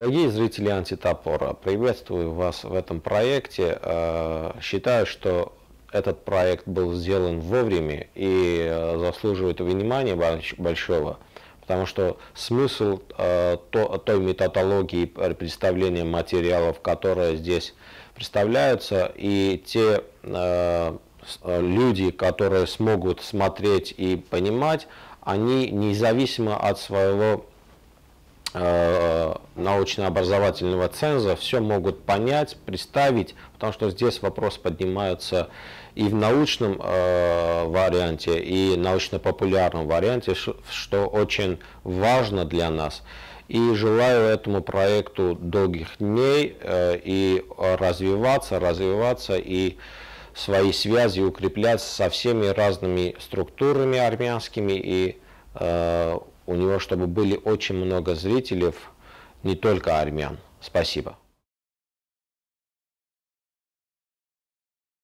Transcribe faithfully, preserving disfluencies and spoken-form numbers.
Дорогие зрители Антитопора, приветствую вас в этом проекте. Считаю, что этот проект был сделан вовремя и заслуживает внимания большого, потому что смысл той методологии представления материалов, которые здесь представляются, и те люди, которые смогут смотреть и понимать, они независимо от своего научно-образовательного ценза все могут понять, представить, потому что здесь вопрос поднимается и в научном э, варианте, и научно-популярном варианте, что очень важно для нас. И желаю этому проекту долгих дней э, и развиваться, развиваться, и свои связи укреплять со всеми разными структурами армянскими, и э, у него, чтобы были очень много зрителей, не только армян. Спасибо.